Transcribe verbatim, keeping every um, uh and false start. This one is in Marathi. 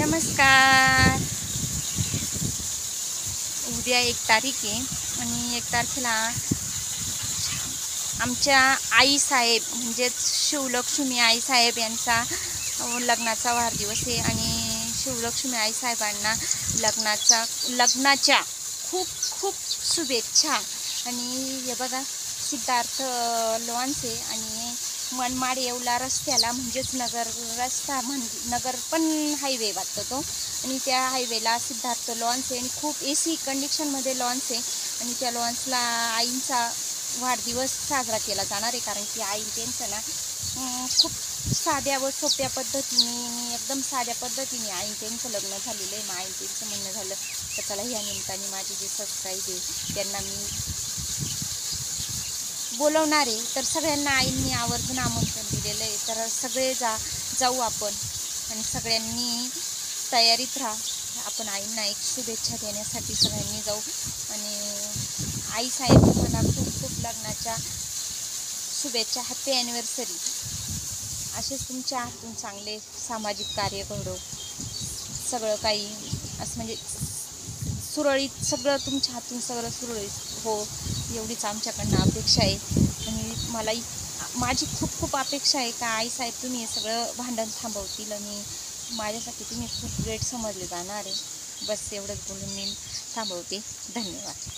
नमस्कार. उद्या एक तारीख आहे आणि एक तारखेला आमच्या आईसाहेब म्हणजेच शिवलक्ष्मी आईसाहेब यांचा लग्नाचा वाढदिवस आहे आणि शिवलक्ष्मी आईसाहेबांना लग्नाचा लग्नाच्या खूप खूप शुभेच्छा. आणि हे बघा सिद्धार्थ लोणचे आणि मनमाड येवला रस्त्याला म्हणजेच नगर रस्ता म्हण नगर पण हायवे वाटतो तो, आणि त्या हायवेला सिद्धार्थ लॉन्स आहे आणि खूप ए सी कंडिशनमध्ये लॉन्स आहे आणि त्या लॉन्सला आईंचा वाढदिवस साजरा केला जाणार आहे. कारण की आई त्यांचं ना खूप साध्या व सोप्या पद्धतीने एकदम साध्या पद्धतीने आई त्यांचं लग्न झालेलं आहे. मग आई त्यांचं म्हणणं झालं तर चला ह्या निमित्ताने माझे जे सबस्क्राईब आहे त्यांना मी बोलवणार आहे. तर सगळ्यांना आईंनी आवर्जून आमंत्रण दिलेलं आहे. तर सगळे जा जाऊ आपण आणि सगळ्यांनी तयारीत राहा. आपण आईंना एक शुभेच्छा देण्यासाठी सगळ्यांनी जाऊ. आणि आईसाहेब मला खूप खूप लग्नाच्या शुभेच्छा. Happy anniversary. असेच तुमच्या हातून चांगले सामाजिक कार्य घडो. सगळं काही असं म्हणजे सुरळीत सगळं तुमच्या हातून सगळं सुरळीत हो, एवढीच आमच्याकडनं अपेक्षा आहे. आणि मलाही माझी खूप खूप अपेक्षा आहे का आईसाहेब तुम्ही हे सगळं भांडण थांबवतील आणि माझ्यासाठी तुम्ही खूप ग्रेट समजले जाणार आहे. बस एवढंच बोलून मी थांबवते. धन्यवाद.